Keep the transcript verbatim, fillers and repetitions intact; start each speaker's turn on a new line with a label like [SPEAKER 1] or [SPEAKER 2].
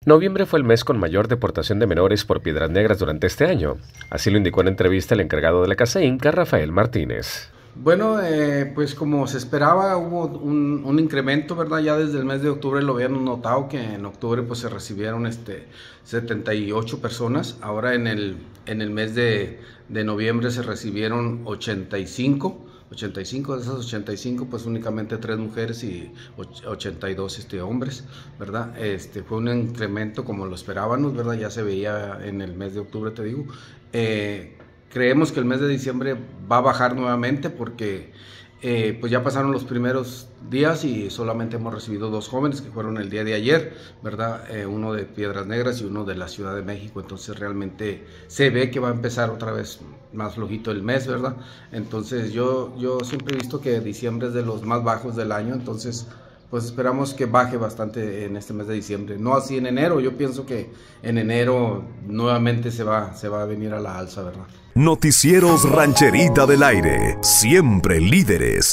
[SPEAKER 1] Noviembre fue el mes con mayor deportación de menores por Piedras Negras durante este año. Así lo indicó en entrevista el encargado de la Casa Inca, Rafael Martínez.
[SPEAKER 2] Bueno, eh, pues como se esperaba, hubo un, un incremento, ¿verdad? Ya desde el mes de octubre lo habíamos notado que en octubre pues se recibieron este, setenta y ocho personas. Ahora en el, en el mes de, de noviembre se recibieron ochenta y cinco. ochenta y cinco de esas ochenta y cinco, pues únicamente tres mujeres y ochenta y dos este, hombres, ¿verdad? Este, fue un incremento como lo esperábamos, ¿verdad? Ya se veía en el mes de octubre, te digo. Eh, creemos que el mes de diciembre va a bajar nuevamente porque eh, pues ya pasaron los primeros días y solamente hemos recibido dos jóvenes que fueron el día de ayer, ¿verdad? Eh, uno de Piedras Negras y uno de la Ciudad de México. Entonces realmente se ve que va a empezar otra vez más flojito el mes, ¿verdad? Entonces yo, yo siempre he visto que diciembre es de los más bajos del año, entonces pues esperamos que baje bastante en este mes de diciembre. No así en enero, yo pienso que en enero nuevamente se va, se va a venir a la alza, ¿verdad?
[SPEAKER 3] Noticieros Rancherita del Aire, siempre líderes.